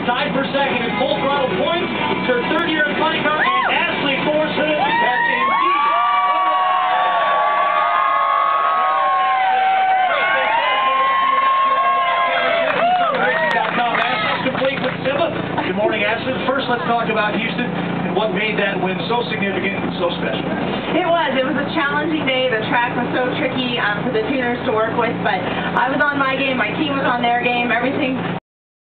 tied for second in full throttle points. It's her third year in funny car, and Ashley Thorson has indeed. Complete with Simba. Good morning, Ashley. First, let's talk about Houston and what made that win so significant and so special. It was a challenging day. The track was so tricky for the tuners to work with, but I was on my game, my team was on their game, everything